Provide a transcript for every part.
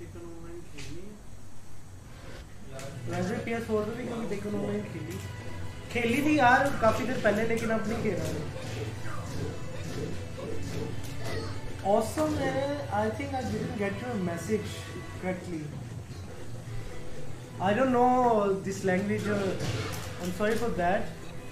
Taken online खेली वैसे PS4 पे भी कभी टेकन ऑनलाइन खेली थी यार काफी देर पहले, लेकिन अब नहीं खेल रहा। Awesome है। I think I didn't get your message correctly. I don't know this language. I'm sorry for that.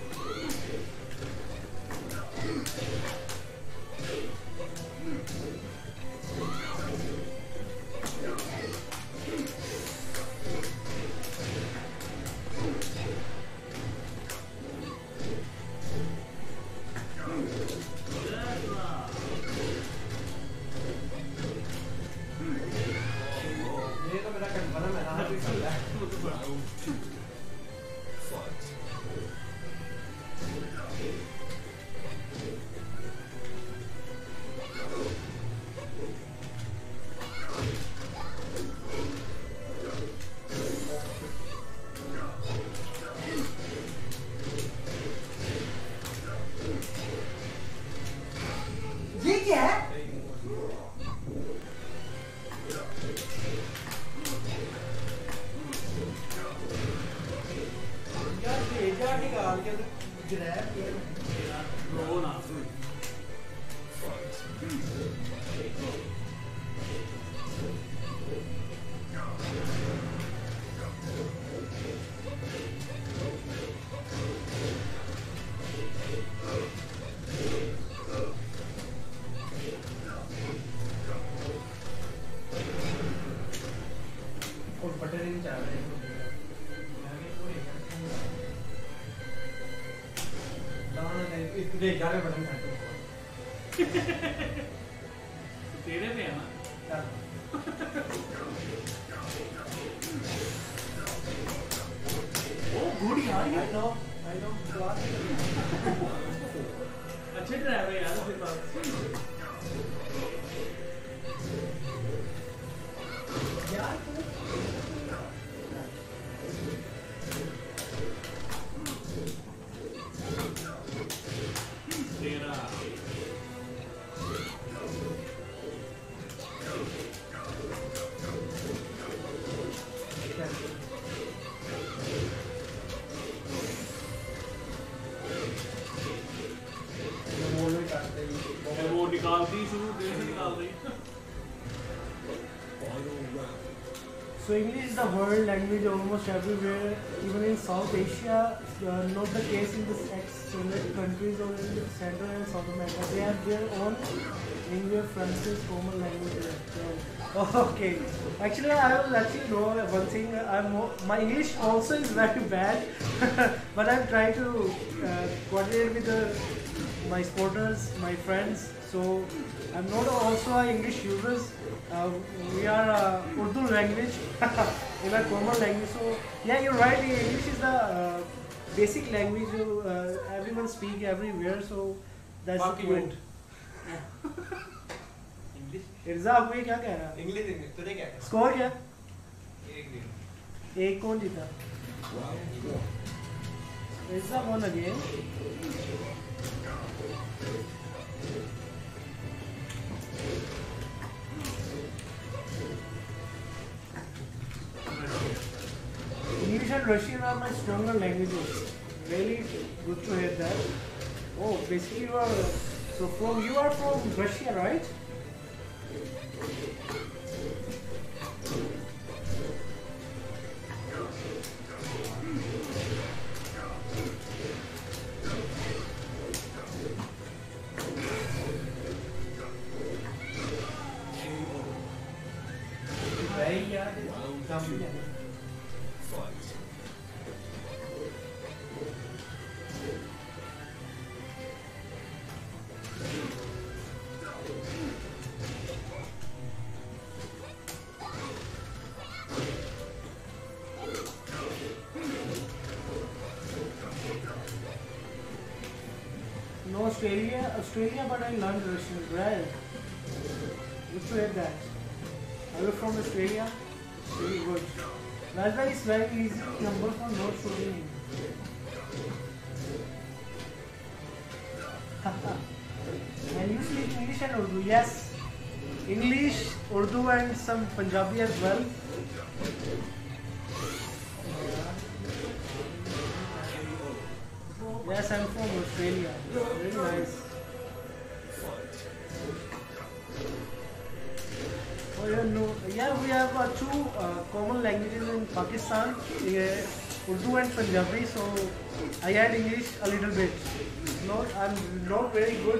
तेरे पे है ना ओ गुड यार ये I know. अच्छे ड्राइवर यार फिर बात So English is the world language almost everywhere, even in South Asia. Not the case in the ex-Soviet countries or in Central and South America. They have their own English, Francis, common language. Okay. Actually, I will let you know one thing. My English also is very bad, but I'm trying to coordinate with my supporters, my friends. So I'm not also an English user. We are Urdu language in a common language. So yeah, you're right. English is the basic language everyone speak everywhere. So that's the point. इर्जा आपको ये क्या कह रहा है? English तुझे क्या? Score क्या? एक कौन जीता? इर्जा won again. English and Russian are my stronger languages. Really good to hear that. Oh, basically you are from Russia, right? Australia, but I learned Russian. Well, good to hear that. Are you from Australia? Very good. That's why it's very easy number for not showing. And you speak English and Urdu? Yes. English, Urdu, and some Punjabi as well. Yes, I'm from Australia. Very nice. Oh, yeah, we have two common languages in Pakistan, Urdu and Punjabi. So I had English a little bit. I'm not very good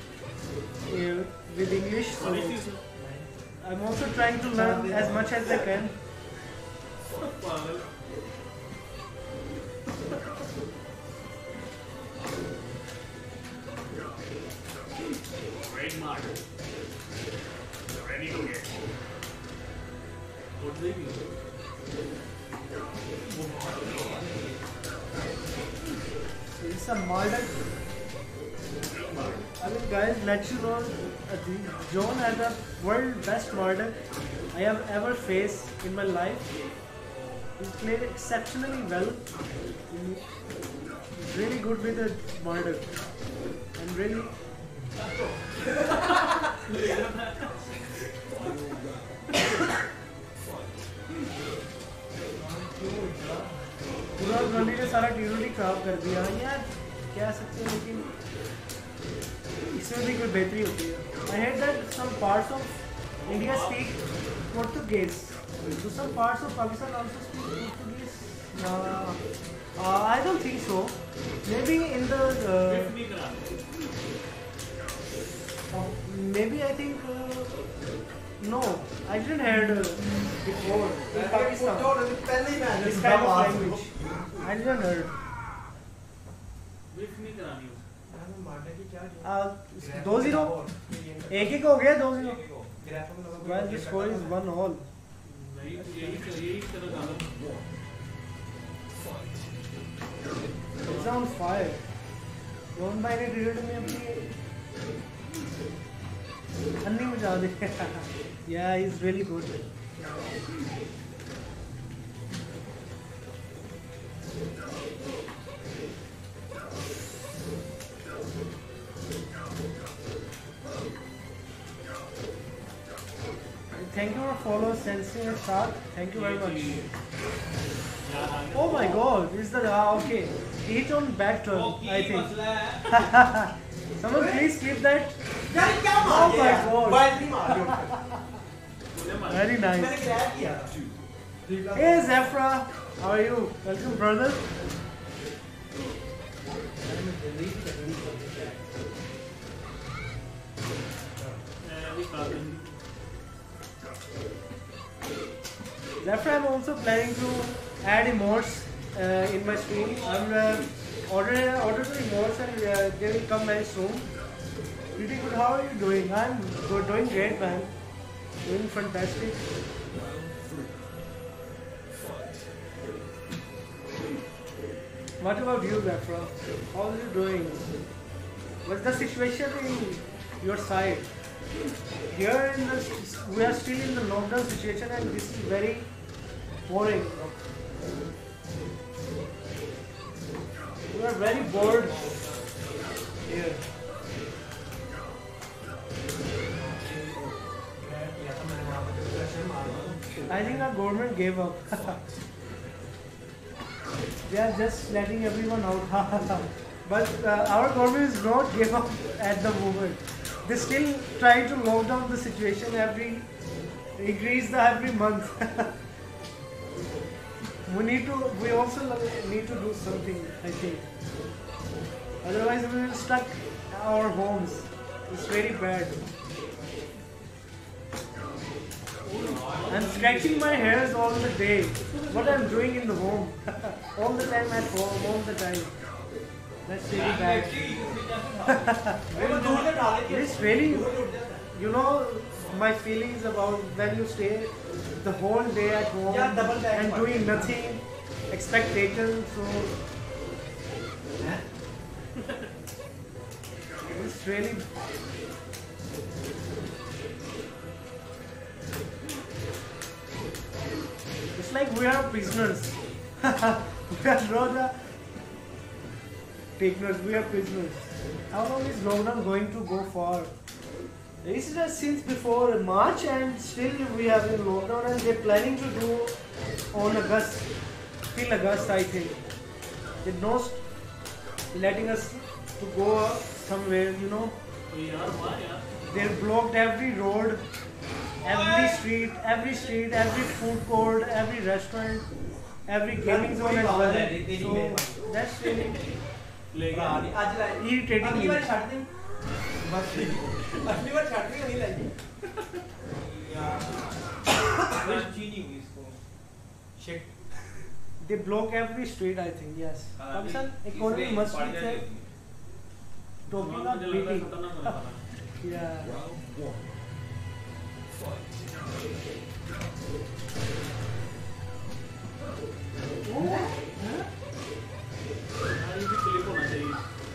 with English, so I'm also trying to learn as much as I can. Great mark. Ready to get. What do they mean? It's a Marduk. I mean, guys, let you know, John has the world best Marduk I have ever faced in my life. He's played exceptionally well. He's really good with the Marduk. And really. पूरा गली ने सारा T खराब कर दिया यार, कह सकते हैं, लेकिन इसमें भी कोई बेहतरी होती है. I heard that some parts of India speak Portuguese. Do some parts of Pakistan also speak Portuguese? I don't think so. Maybe in the maybe I think no, I didn't heard before in Pakistan this kind of language. I didn't heard. दो zero एक हो गया 2-0. Well, the score is 1-1. It's on fire. Don't buy it. Read me अपनी अन्नी मचा दे. Yeah, he's really good. Thank you for follow Sensei and Shark. Thank you very much. Oh my god, is that okay? Each on back turn, I think. Someone please keep that. Oh my god. Very nice. Hey Zafra, how are you? Welcome brother. Zafra, I'm also planning to add emotes in my stream. I'm ordered the emotes and they will come very soon. Pretty good. How are you doing? I'm good, doing great, man. Doing fantastic. What about you, Zafra? How are you doing? What's the situation in your side? Here we are still in the lockdown situation and this is very boring. We are very bored here. I think our government gave up. They are just letting everyone out. But our government is not give up at the moment. They still try to lock down the situation increase every month. We also need to do something, I think. Otherwise we will stuck our homes. It's very bad. I'm scratching my hairs all the day. What I'm doing in the home. All the time at home, all the time. That's really bad. It's really, you know, my feelings about when you stay the whole day at home and doing nothing, expectations, so it's really. It's like we are prisoners. We are not the takers, we are prisoners. How long is lockdown going to go for? This is since before March and still we have in lockdown and they're planning to do on August, till August I think. They're not letting us to go somewhere, you know. तो यार वाह यार They've blocked every road, every street, every food court, every restaurant, every gaming zone as well. So that's really ले गया irritating अगली me. बार छाट दें बस अगली बार छाट दें नहीं लाएंगे यार चीनी हुई इसको shake They block every street, I think. Yes. Pakistan economy must be there. Talking about मुझे लग रहा है beating. खतरनाक होने वाला है Yeah. यार ये भी क्लिप होना चाहिए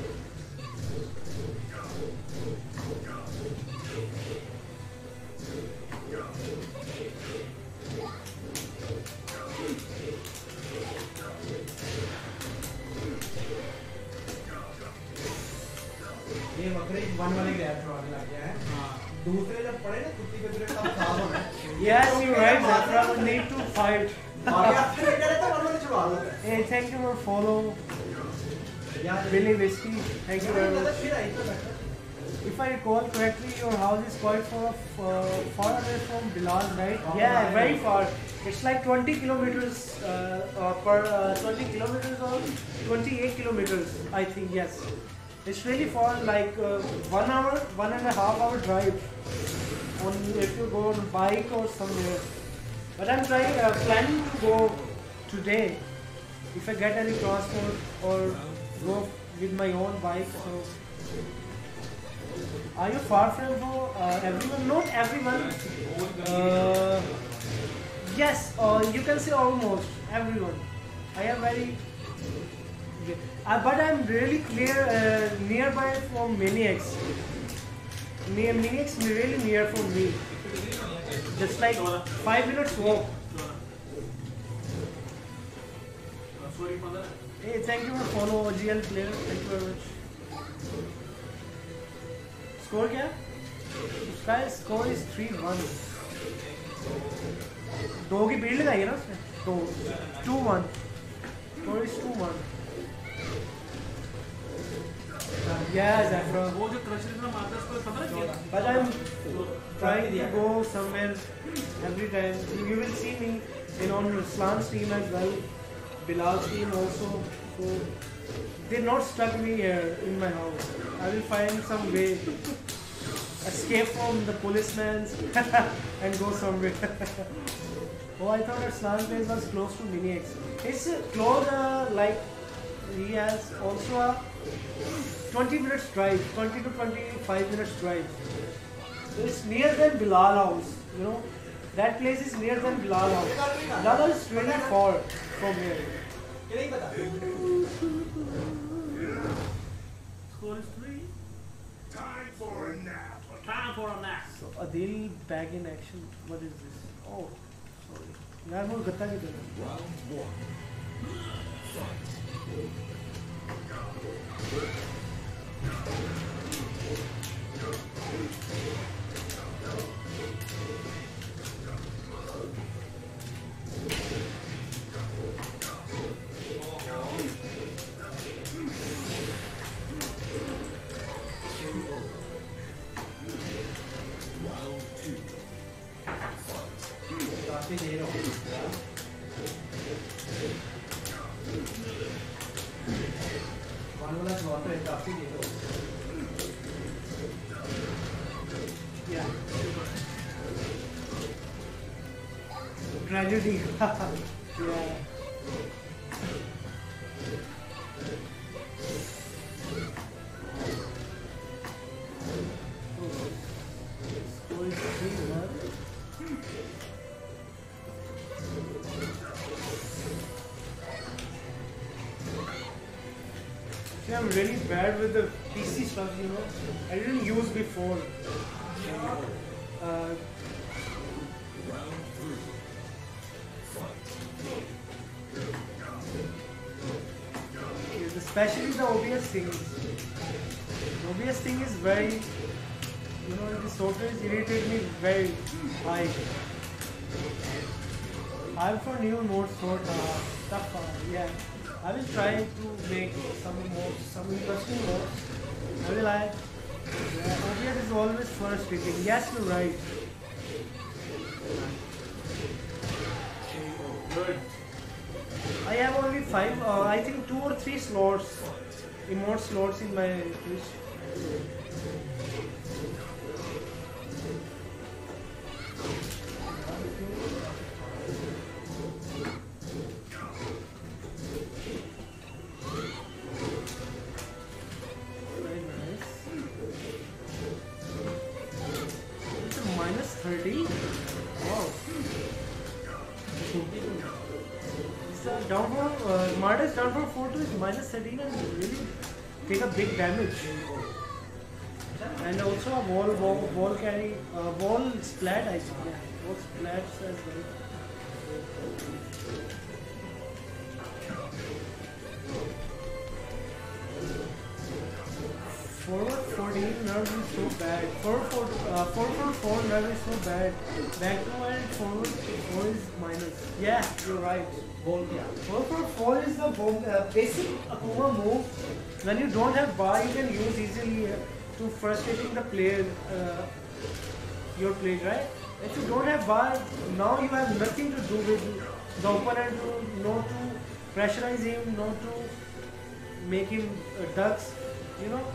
ये बकरे वन वाले ग्रैब छुड़ाने लग गया है हाँ दूसरे जब पड़े ना कुत्ती के दूसरे तब साफ होना है Yes, you're right. Zafra will need to fight. आगे आपसे लेकर आए तो वन वाले छुड़ा लो Hey, thank you for follow. यार Billy Whiskey. Thank you very much. फिर आई तो बैठा If I recall correctly, your house is quite far away from Bilal, right? Yeah, very far. It's like 20 kilometers 20 kilometers or 28 kilometers, I think. Yes, it's really far. Like 1 hour, 1.5 hour drive. On if you go on bike or somewhere. But I'm planning to go today. If I get any transport or go with my own bike. So. Are you far from everyone? Not everyone. Yes, you can say almost everyone. I am very. But I'm really nearby from Maniacs. Maniacs really near from me. Just like 5 minutes walk. Sorry पंद्रह Hey, thank you for follow GL player. Thank you very much. Score क्या? उसका score is 3-1. दो की भीड़ लगाई है ना उसने? तो 2-1. Score is 2-1. Yeah, Zafra. वो जो क्रशर में मारता है उसको पता है क्या But I'm trying to go somewhere every time. You will see me on Ruslan's team as well, Bilal's team also. So they're not stuck me here in my house. I will find some way, escape from the policemen and go somewhere. Oh, I thought Ruslan's place was close to Miniacs. It's close, like he has also a 20 minutes drive, 20 to 25 minutes drive. So it's near than Bilal house, you know. That place is near than Bilal house. Bilal house is really far from here. ये नहीं पता score is 3 Time for a nap. Time for a nap So Adil back in action. What is this? Oh, sorry. यार वो गत्ता किधर है? Round one. काफी देर हो गई वन वाला स्लॉट है काफी देर हो गई Yeah. Tragedy. Yeah. Score is 3-1. See, I'm really bad with the PC stuff, you know. I didn't use before. Uh, especially the OBS thing. The OBS thing is very You know, the software irritate me very high. I'm for new nodes for stuff. Yeah, I will try to make some interesting modes. I will like. Yeah, OBS is always first speaking. Yes, you're right. Good. I have only 5, I think 2 or 3 slots, emote slots in my Twitch. Very nice. It's a -30. Wow. Down for Marta's down for 4 to is -13 and really take a big damage. And also a wall carry, wall splat I think. Yeah, wall splats as well. Forward 14 nerve is so bad. 444 nerve is so bad. Back to and forward 4 is minus. Yeah, you're right. 444 is the basic Akuma move. When you don't have bar, you can use easily to frustrating the player, your play, right? If you don't have bar, now you have nothing to do with the opponent, not to pressurize him, not to make him ducks, you know.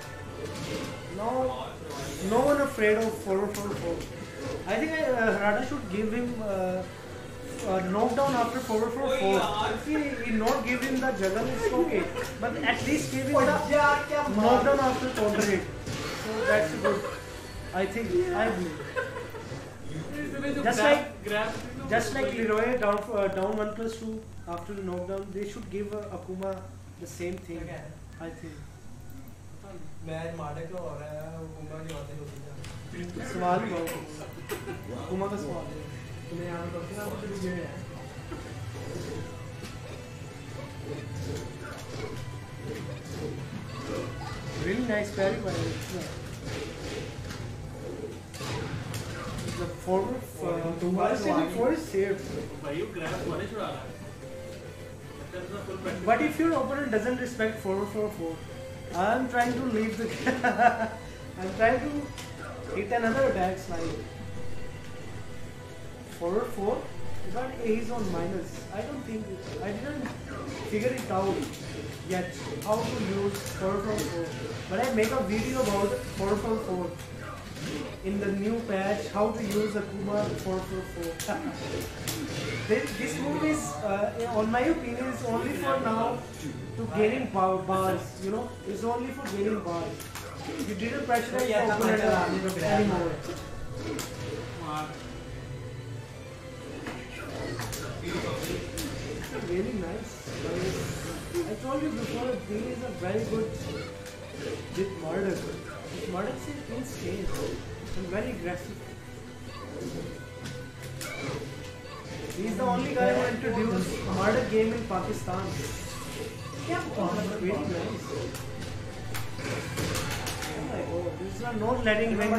No one afraid of 444. I think Rada should give him knockdown after 444. If he not give him the juggle, it's okay. But at least give him the knockdown after counter hit. So that's good. I think I believe. Just like Leroy down 1+2 after the knockdown, they should give Akuma the same thing. I think. Match मार्डे का हो रहा है हुकुमा की बातें होती हैं सवाल ही बहुत हुकुमा का सवाल है तुम्हें यहाँ पर क्या कुछ भी है really nice parry by the forward four is safe. But if your opponent doesn't respect 444, I'm trying to leave the I'm trying to hit another attack like 4-4, but he's on minus. I didn't figure it out yet how to use 4-4. But I make a video about 4-4 in the new patch, how to use Akuma 4-4. This move is, on my opinion, is only for now to gaining bars, you know, it's only for gaining bars. You didn't pressurize the opponent anymore. Really nice. I told you before, Bill is a very good with Murdoch. Murdoch is insane and very aggressive. He's the only guy who introduced Murdoch game in Pakistan. Yeah, really nice. Oh my god, this is not letting him.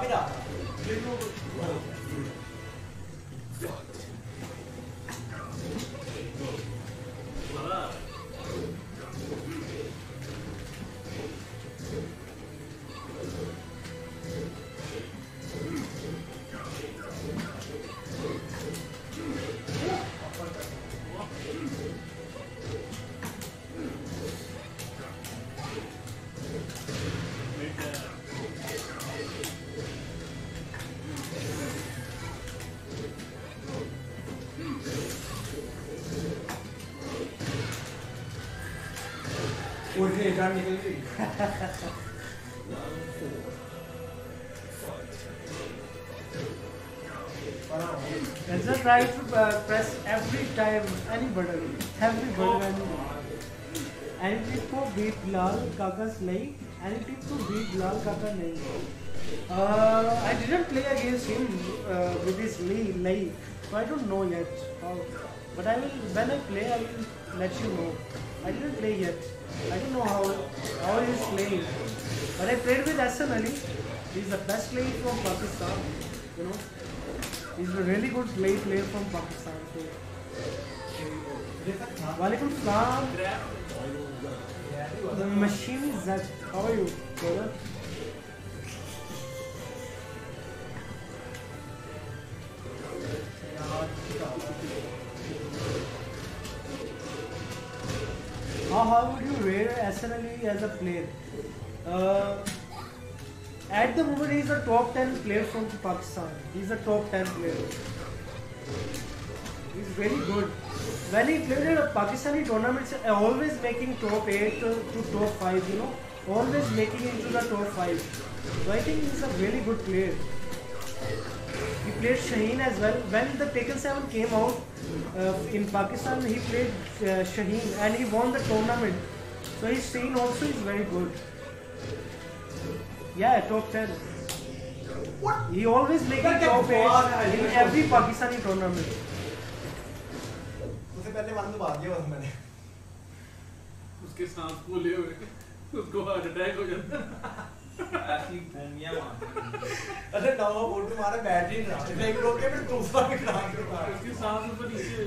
निकल गई Let's try to press every time any button, any button. Any tip to beat Lal Kaka's nahi, any tip to beat Lal Kaka nahi. I didn't play against him with his Lai, so I don't know yet how. But I will, when I play, I will let you know. I didn't play yet. I don't know how he is playing. But I played with Hassan Ali He's the best player from Pakistan. You know, he's a really good player from Pakistan. So, Walaikum Salam. The machine is that. How are you, brother? How would you rate SNLE as a player? At the moment, he's a top 10 player from Pakistan. He's a top 10 player. He's very good. When he played in Pakistani tournaments, always making top 8 to top 5, you know, always making into the top 5. So I think he's a really good player. He played Shaheen as well. When the Tekken 7 came out in Pakistan, he played Shaheen and he won the tournament. So his Shaheen also is very good. Yeah, top 10. What? He always making top 8 in every Pakistani tournament. उससे पहले one तो भाग गया बस मैंने उसके सांस फूले हुए उसको हार्ट अटैक हो जाता ऐसी भूमियां मारते अरे नवा फोटो मारा बैटरी ना एक रोक के फिर दूसरा भी खराब कर रहा है उसकी सांस ऊपर नीचे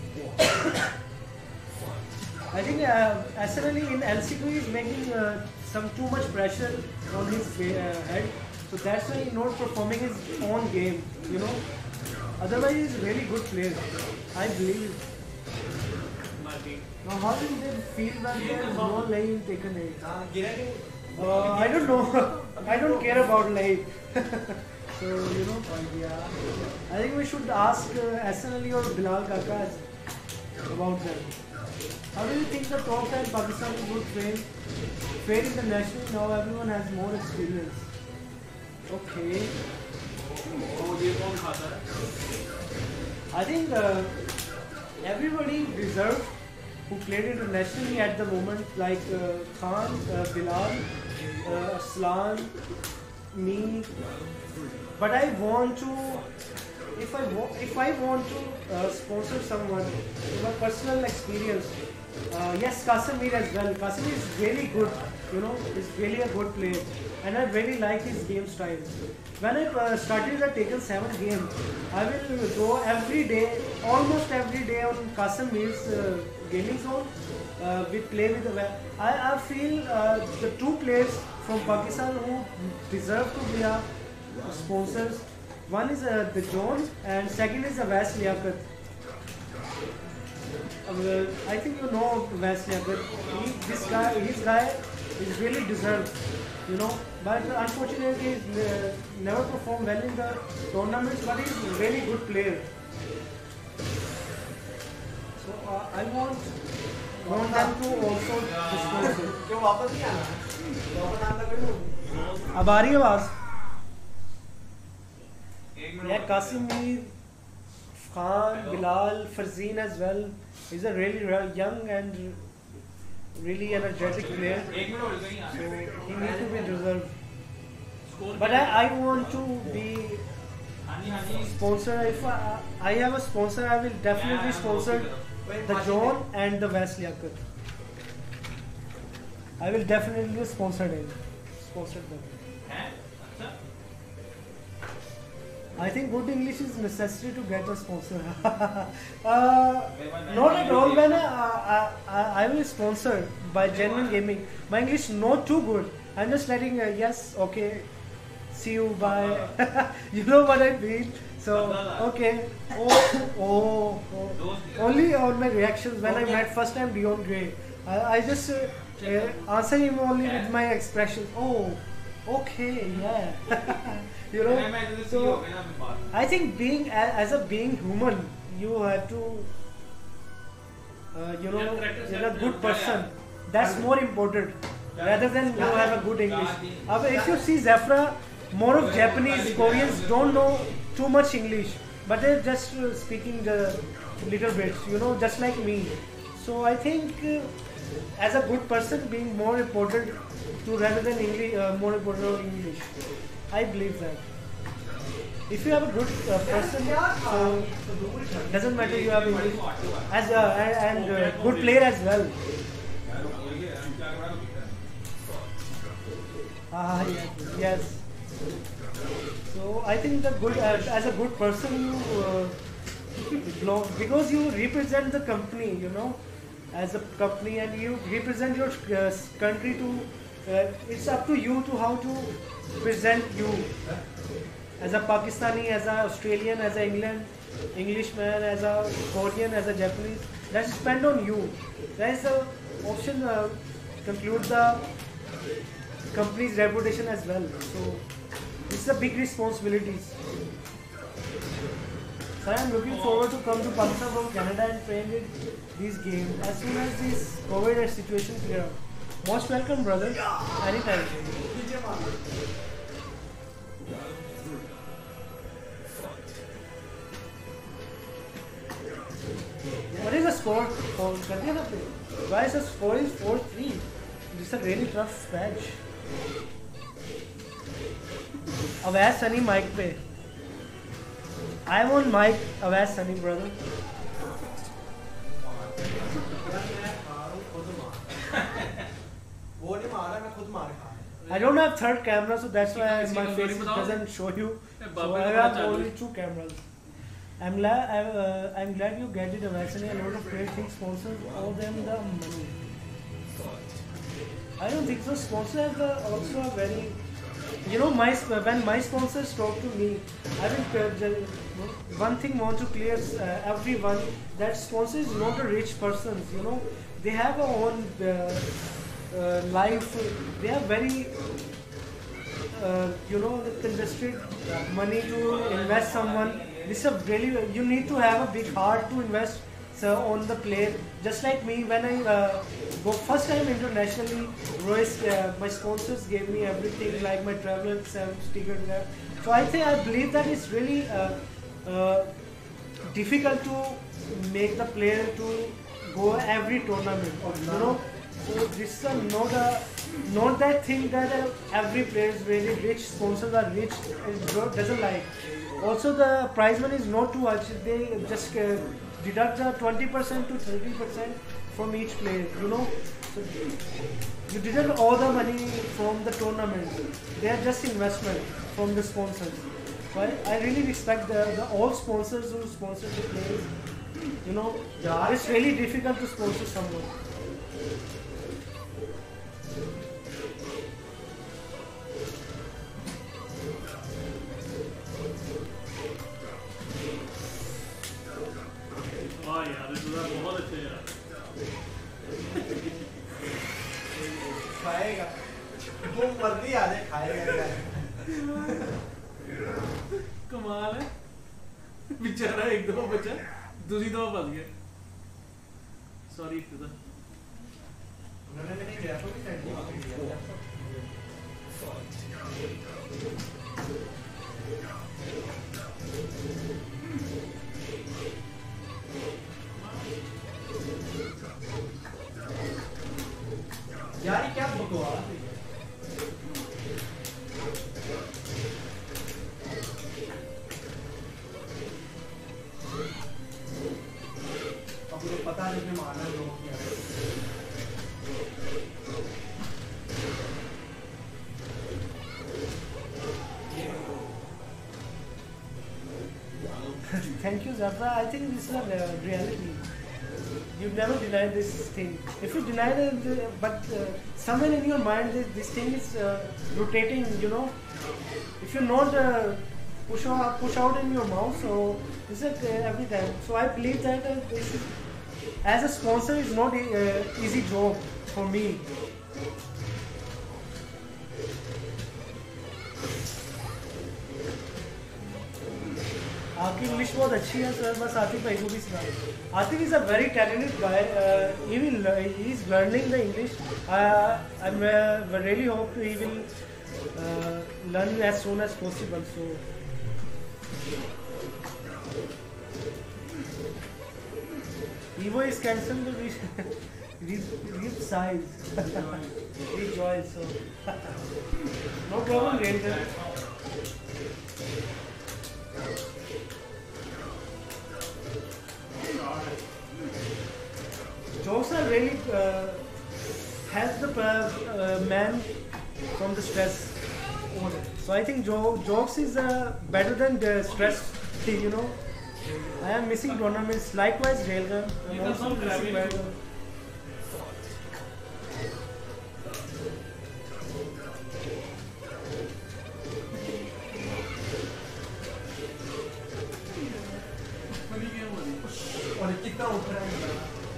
I think SNLE in LCQ is making some too much pressure on his head, so that's why he's not performing his own game, you know. Otherwise, he's a really good player, I believe. Now, how do they feel when there is no lay in Tekken 8? गिरा नहीं I don't know. I don't care about lay. So, you know, I think we should ask SNLE or Bilal Kaka about that. How do you think the top 10 Pakistani would fare internationally? Now everyone has more experience. Okay. और ये कौन खाता है I think everybody deserves who played internationally at the moment, like Khan, Bilal, Aslan, me. But I want to, if I want to sponsor someone, in my personal experience, yes, Qasim as well. Qasim is really good, you know, he's really a good player, and I really like his game style. When I started the Tekken 7 game, I will go every day, almost every day on Qasim Mir's gaming zone. We play with the. I feel the two players from Pakistan who deserve to be our sponsors. One is the John, and second is the West Liaquat. I think you know West Liaquat. His guy is really deserved, you know. But unfortunately, he never performed well in the tournaments. But he's a really good player. So I want them to also sponsor. क्यों वापस नहीं आना वापस आना कोई अब आ रही है आवाज? Yeah, Qasim Mir, Khan, Bilal, Farzeen as well. He's a really young and really energetic player. So he needs to be deserved. But I want to be sponsor. If I have a sponsor, I will definitely sponsor the John and the West Liaquat. I will definitely sponsor them. I think good English is necessary to get a sponsor. Not at all. When I will sponsor by Genuine Gaming, my English not too good. I'm just letting yes, okay, see you, bye. You know what I mean? So okay. Oh. Only on my reactions when I met first time Dion Gray. I just answer him only with my expressions. Oh, okay, yeah. You know, so I think being as a being human, you have to, you know, you're a good person. That's more important rather than you have a good English. If you see Zafra, more of Japanese, Koreans don't know too much English, but they're just speaking the little bits, you know, just like me. So I think as a good person, being more important to rather than English, more important than English. I believe that. If you have a good person, so doesn't matter you have English as and good player as well. Yes. So I think the good as a good person you belong because you represent the company, you know, as a company, and you represent your country to. It's up to you to how to present you as a Pakistani, as a Australian, as a Englishman, as a Korean, as a Japanese. That's depend on you. That is the option concludes the company's reputation as well. So it's a big responsibilities. So I am looking forward to come to Pakistan from Canada and train with these games as soon as this COVID situation clear up. Most welcome, brother. Anytime. What is the score? Why is the score is 4-3? This is a really tough match. Awaz Sunny mic pe. I am on mic. Awaz Sunny, brother. I don't have third camera, so that's why my face doesn't show you. So I have only two cameras. I'm glad you get it. Actually, a lot of great things sponsors owe them the money. I don't think so. Sponsors have also a very, you know, when my sponsors talk to me, I think one thing want to clear everyone that sponsor is not a rich person. You know, they have a own life. They have very you know, invested money to invest someone. This is really, you need to have a big heart to invest on the player. Just like me, when I go first time internationally, Royce, my sponsors gave me everything, like my travel ticket. So I believe that it's really difficult to make the player to go every tournament. You know, so this is not that thing that every player is really rich. Sponsors are rich. It doesn't like. Also, the prize money is not too much. They just deduct the 20% to 30% from each player. You know, so you deduct all the money from the tournament. They are just investment from the sponsors. So I really respect the all sponsors who sponsor the players. You know, it's really difficult to sponsor someone. वाह यार, इस बार बहुत अच्छे यार। खाएगा, वो मर्जी आ जाए खाएगा। कमाल है, बेचारा एक दफा बचा, दूसरी दफा फंस गया। सॉरी टू उन्होंने मेरी ग्राफो की सेटिंग कर दिया। यार ये क्या बकवास है? अब मुझे पता नहीं कि मारना है लोगों की। Thank you, Zafra. I think this is a reality. You never deny this thing. If you deny it, but somewhere in your mind, this thing is rotating. You know, if you not push out in your mouth, so this is every time. So I believe that this is, as a sponsor, is not easy job for me. आपकी English बहुत अच्छी है sir, बस आतिफ भाई को भी सुना। Atif is a very talented guy, he is learning the English. I really hope he will learn as soon as possible. So Evo is cancelled to reach size. Rejoice. So no problem, Ranger. Jokes are really help the man from the stress. So I think jokes is better than the stress. You know, I am missing tournaments. Likewise, Railgun. I'm also missing Railgun. funny game हो रही और कितना उठ रहा है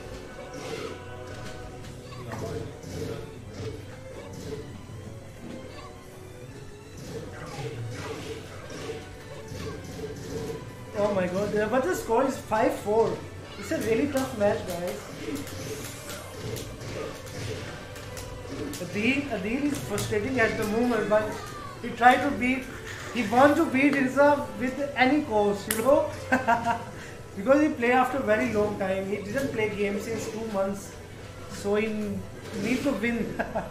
Oh my god, but the score is 5-4. It's a really tough match, guys. Adil is frustrating at the moment, but he tried to beat, he wants to beat Irza with any cost, you know? Because he played after a very long time. He didn't play games since 2 months. So he need to win.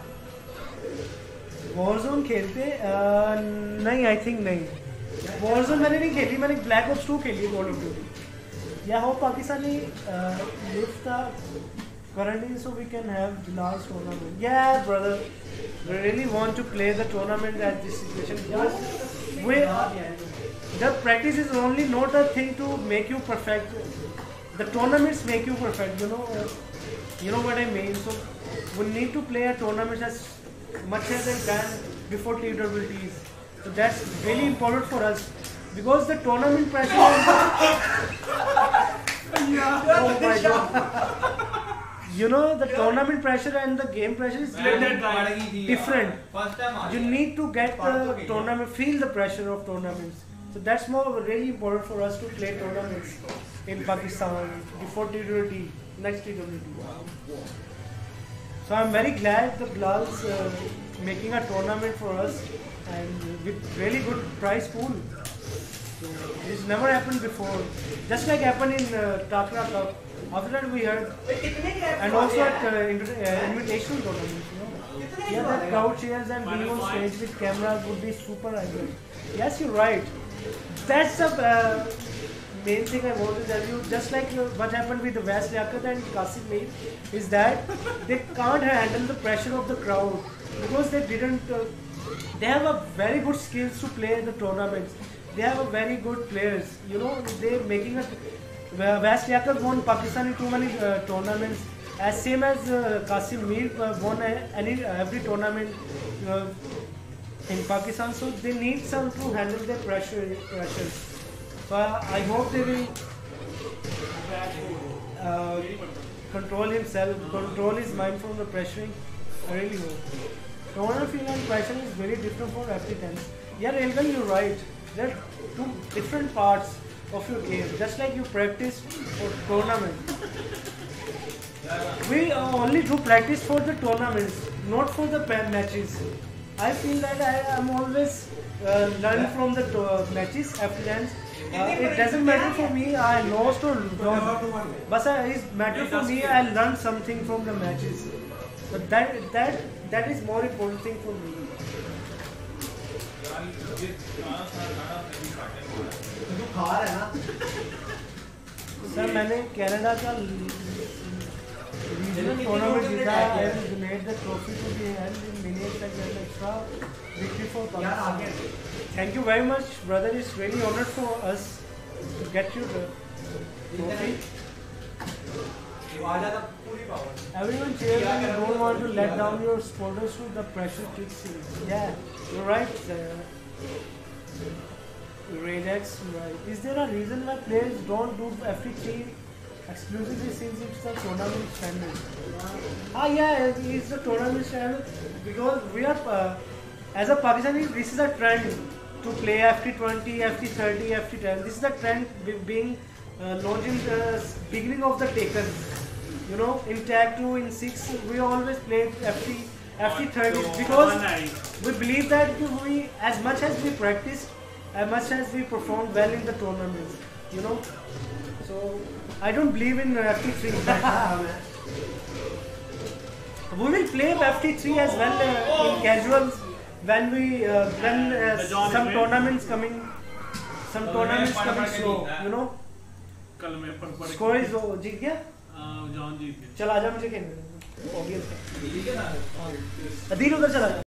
Warzone खेलते? नहीं, I think नहीं. Warzone मैंने नहीं खेली, मैंने Black Ops 2 खेली Call of Duty. Yeah, how Pakistani lift the currently so we can have the last tournament. Yeah, brother, we really want to play the tournament at this situation. The practice is only not a thing to make you perfect. The tournaments make you perfect. You know what I mean. So we need to play a tournament as much as I can before TWTs. So that's really important for us because the tournament pressure. Oh my god. You know, the tournament pressure and the game pressure is different. You need to get the tournament, feel the pressure of tournaments. So that's more really important for us to play tournaments in Pakistan before TWT, next TWT. So I'm very glad the Bilal's making a tournament for us and with really good prize pool. So this never happened before. Just like happened in Takra Cup. After that we heard, and also at invitational tournaments, you know. Yeah, that crowd cheers and being on stage with cameras would be super ideal. Yes, you're right. That's the main thing I want to tell you. Just like what happened with the West Yakat and Qasim Mir, is that they can't handle the pressure of the crowd because they didn't. They have a very good skills to play the tournaments. They have a very good players. You know, they're making a. West Yakat won Pakistani too many tournaments. As same as Qasim Mir won every tournament in Pakistan. So they need some to handle their pressure. So I hope they will control himself, control his mind from the pressuring. I really hope. Tournament feel and pressure is very different from FT10. Yeah, Railgun, you're right. There are two different parts of your game, just like you practice for tournament. We only do practice for the tournaments, not for the matches. I feel that I am always learning from the matches after that. It doesn't matter for me I lost or won, but it matters for me I learned something from the matches. But that is more important thing for me. Sir मैंने Canada का regional tournament जीता है and donate the trophy to be held in Minneapolis like an extra victory for Pakistan. Thank you very much, brother. It's really honored for us to get you the trophy. Everyone cheers and you don't want to let down your supporters to the pressure kicks in. Yeah, you're right. Radex, right. Is there a reason why players don't do FT3 exclusively since it's a tournament standard? Yeah, it's a tournament standard because we are, as a Pakistani, this is a trend to play FT20, FT30, FT10. This is the trend being launched in the beginning of the Taken. You know, in Tag 2, in 6, we always play FT30 because we believe that we, as much as we practiced, as much as we performed well in the tournaments, you know. So I don't believe in FT3. We will play FT3 as well in casuals when we some tournaments coming slow, you know. कल मैं पर score is जीत गया John जीत गया चल आजा मुझे खेलने audience Adeel उधर चला